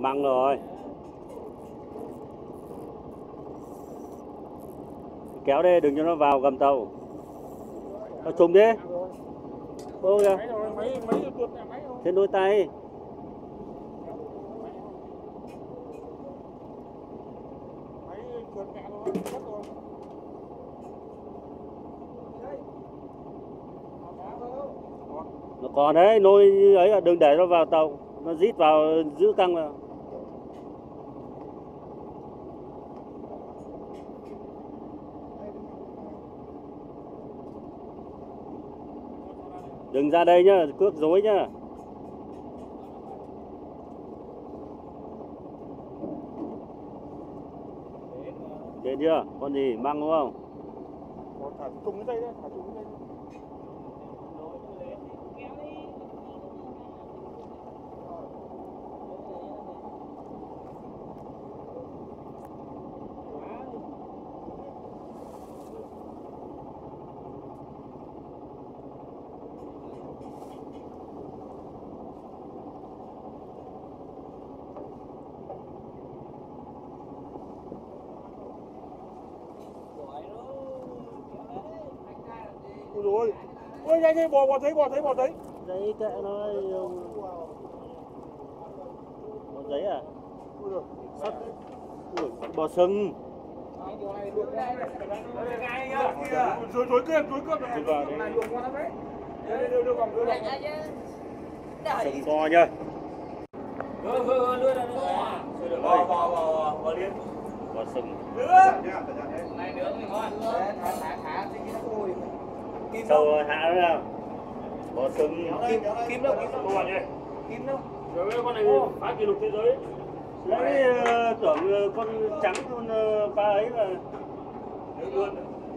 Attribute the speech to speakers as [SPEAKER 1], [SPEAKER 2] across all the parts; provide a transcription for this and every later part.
[SPEAKER 1] Măng rồi. Kéo đi, đừng cho nó vào gầm tàu. Nó trùng đi. Bô kìa. Trên đôi tay. Nó còn đấy, nôi như ấy là đừng để nó vào tàu. Nó rít vào, giữ căng vào. Đừng ra đây nhá, cước dối nhá. Đến chưa? Con gì? Măng đúng không?
[SPEAKER 2] Thả trùng cái dây đấy, thả trùng cái dây. Rồi. Ôi nhanh nhanh, bò thấy.
[SPEAKER 1] Giấy kệ nó. Có giấy à? Sắt. Ui, bò sừng.
[SPEAKER 2] Rồi cướp.
[SPEAKER 1] Đi vào đây. Sừng bò nhá.
[SPEAKER 2] Bò liên.
[SPEAKER 1] Bò sừng.
[SPEAKER 2] Này nướng thì ngon. Thả
[SPEAKER 1] Sâu hạ nữa nào. Bò sừng.
[SPEAKER 2] Kim đâu.
[SPEAKER 1] Rồi con này phá kỷ lục thế giới. Đấy tưởng con trắng con ba ấy là
[SPEAKER 2] nướng luôn.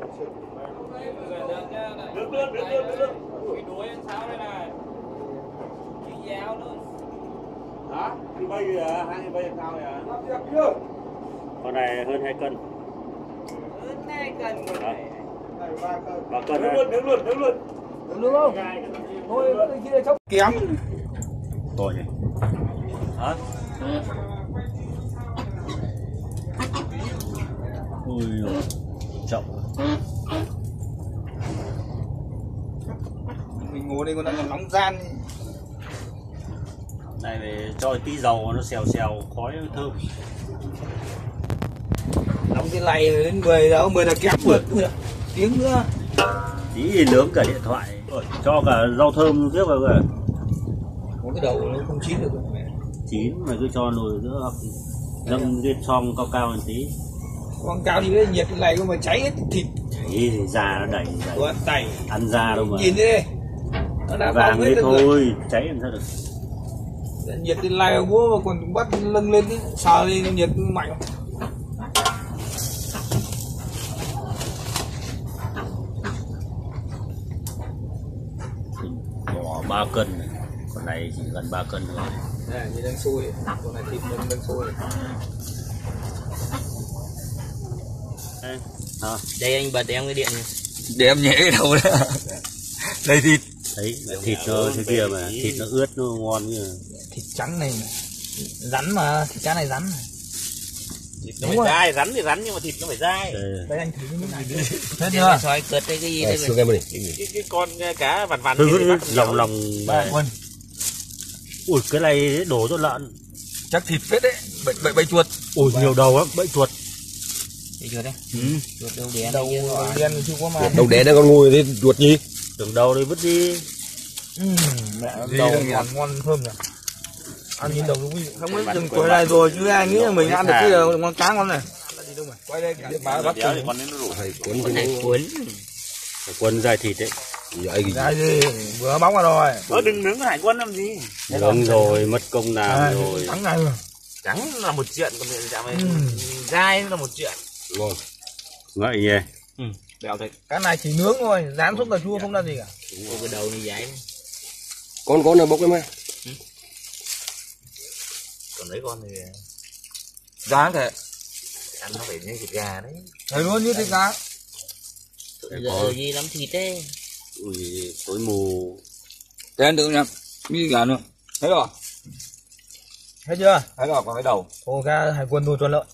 [SPEAKER 2] Đuối sao đây này? Chỉ dao luôn. Hả? Thì bây giờ 2 sao vậy à?
[SPEAKER 1] con này hơn 2 cân.
[SPEAKER 2] Hơn 2 cân rồi này.
[SPEAKER 1] 3 cân.
[SPEAKER 2] Nướng luôn không? Thôi kia đây chốc kém.
[SPEAKER 1] Tội nhỉ. Hả? Ui giời, chậm.
[SPEAKER 2] Mình ngồi đây còn đang nóng gian.
[SPEAKER 1] Này phải cho tí dầu nó xèo khói thơm.
[SPEAKER 2] Nóng cái này đến 10 giờ 10 là kém được tiếng nữa.
[SPEAKER 1] Tí thì nướng cả điện thoại. Cho cả rau thơm tiếp vào kìa.
[SPEAKER 2] Có cái đầu nó không chín được.
[SPEAKER 1] Chín mà cứ cho nồi nữa hoặc dâm cái xong cao một tí.
[SPEAKER 2] Con cao thì cái nhiệt này mà cháy hết thịt.
[SPEAKER 1] Cháy thì già nó đẩy.
[SPEAKER 2] Đẩy.
[SPEAKER 1] Ăn da đâu mà.
[SPEAKER 2] Nhìn đi đây. Nó đã
[SPEAKER 1] vàng thế thôi, cháy làm sao được.
[SPEAKER 2] Nhiệt cái này bố mà còn bắt lưng lên cái sờ lên nhiệt mạnh không?
[SPEAKER 1] Bỏ 3 cân này. Con này chỉ gần 3 cân thôi.
[SPEAKER 2] Đây, như đang sôi, con này thịt đang sôi.
[SPEAKER 3] Đây anh bật em cái điện này.
[SPEAKER 2] Để em nhẹ cái đầu đấy. Đây thịt.
[SPEAKER 1] Đấy, thịt nó thế kia mà, thịt nó ướt nó ngon như.
[SPEAKER 2] Thịt trắng này rắn mà, thịt trắng này rắn này.
[SPEAKER 3] Thịt nó phải dai, rắn thì rắn nhưng mà thịt nó phải dai.
[SPEAKER 2] Đây anh thử cái này. Thế
[SPEAKER 3] chưa? Xoay cớt cái gì đây rồi. Cái con cá vằn vằn
[SPEAKER 1] lòng
[SPEAKER 2] quân.
[SPEAKER 1] Ui cái này đổ cho lợn.
[SPEAKER 2] Chắc thịt phết đấy, bậy chuột.
[SPEAKER 1] Ui nhiều đầu lắm, bậy chuột.
[SPEAKER 3] Bậy chuột đấy. Chuột đầu đen.
[SPEAKER 2] Đầu đen chưa có mà.
[SPEAKER 4] Đầu đen nó con ngồi thì chuột gì?
[SPEAKER 1] Tưởng đầu đi vứt đi.
[SPEAKER 2] Mẹ đầu ngon thơm nhỉ. Ăn nhìn đầu đúng gì. Không biết dừng tuổi này rồi chứ ai nghĩ là mình ăn được cái con cá ngon này. Quay đây cả má bắt
[SPEAKER 3] thì con đến nó rủ thầy cuốn này
[SPEAKER 1] Quân dài thịt đấy.
[SPEAKER 2] Dài gì? Vừa bóng rồi.
[SPEAKER 3] Đừng nướng cái hải quân làm gì.
[SPEAKER 1] Nướng rồi, mất công làm rồi.
[SPEAKER 2] Trắng này rồi.
[SPEAKER 3] Trắng là một chuyện, còn dạo này dai là một chuyện.
[SPEAKER 4] Ngon.
[SPEAKER 1] Ngậy nhỉ.
[SPEAKER 3] Bèo thật.
[SPEAKER 2] Cái này chỉ nướng thôi, rán sốt cà chua không ra gì cả.
[SPEAKER 3] Cái đầu này dái.
[SPEAKER 4] Con này bốc em ơi.
[SPEAKER 3] Còn lấy con thì rán thế. Ăn nó phải như thịt gà đấy.
[SPEAKER 2] Thấy luôn như thịt gà.
[SPEAKER 3] Giờ gì lắm thịt đấy.
[SPEAKER 1] Ui tối mù.
[SPEAKER 2] Để ăn được nha. Như gà nữa. Thấy rồi. Thấy chưa?
[SPEAKER 3] Thấy rồi, còn cái đầu.
[SPEAKER 2] Ồ, ca hải quân nuôi tuần lợn.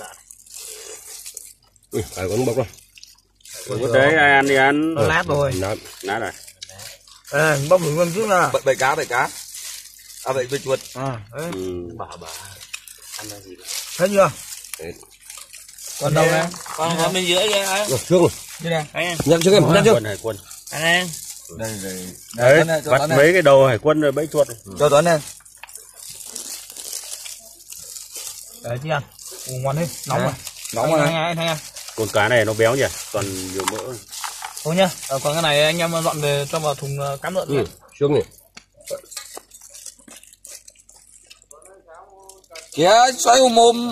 [SPEAKER 4] Hải quân bốc rồi.
[SPEAKER 1] Đấy ai ăn đi ăn.
[SPEAKER 2] Nó nát rồi.
[SPEAKER 1] Nát rồi.
[SPEAKER 2] Bốc thử luôn trước nào.
[SPEAKER 3] Bậy cá, bậy cá. À bậy chuột.
[SPEAKER 2] Đấy.
[SPEAKER 3] Bà ăn là gì?
[SPEAKER 2] Thấy chưa?
[SPEAKER 4] Đấy.
[SPEAKER 2] Còn đâu nè?
[SPEAKER 3] Còn bên dưới kia anh.
[SPEAKER 4] Xương rồi.
[SPEAKER 2] Như này.
[SPEAKER 4] Nhắc trước em, nhắc trước.
[SPEAKER 1] Hải quân.
[SPEAKER 3] Anh em.
[SPEAKER 1] Đấy, bắt mấy cái đầu hải quân rồi bẫy chuột.
[SPEAKER 3] Cho Tuấn này.
[SPEAKER 2] Đấy chị ăn. Ngon đi, nóng rồi.
[SPEAKER 3] Nóng rồi.
[SPEAKER 2] Anh thấy
[SPEAKER 1] Con cá này nó béo nhỉ, toàn nhiều mỡ.
[SPEAKER 2] thôi nhá. Còn cái này anh em dọn về cho vào thùng cám lợn nhé.
[SPEAKER 4] Xương này.
[SPEAKER 3] Kìa, xoay mồm.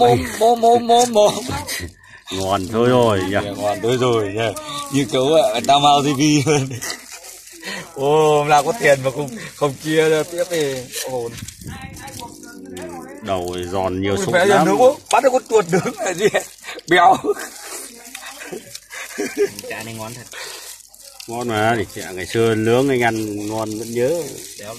[SPEAKER 1] Ngon thôi rồi nhỉ.
[SPEAKER 3] Ngon thôi rồi nha. Như cấu tao mau TV luôn. Ô, làm có tiền mà không chia ra tiếp thì ổn.
[SPEAKER 1] Đầu giòn nhiều sụn
[SPEAKER 3] Phải
[SPEAKER 1] lắm.
[SPEAKER 3] nướng quá, bắt được con chuột nướng là gì? Béo. Chả này ngon thật.
[SPEAKER 1] Ngon mà, thì chả ngày xưa nướng anh ăn ngon vẫn nhớ.
[SPEAKER 3] Béo.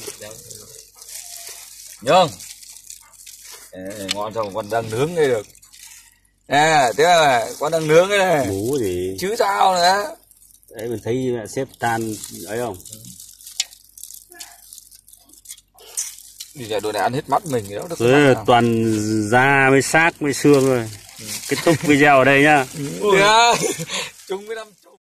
[SPEAKER 3] Nhông. Ngon xong còn đang nướng đây được. Nè, thế là con đang nướng cái này.
[SPEAKER 1] Bú gì?
[SPEAKER 3] Chứ sao nữa.
[SPEAKER 1] Đấy mình thấy mẹ xếp tan ấy không?
[SPEAKER 3] Đi ra đồ này ăn hết mắt mình đó.
[SPEAKER 1] Thế toàn da với xác với xương rồi. Kết thúc video ở đây nhá.
[SPEAKER 3] Chúng mới năm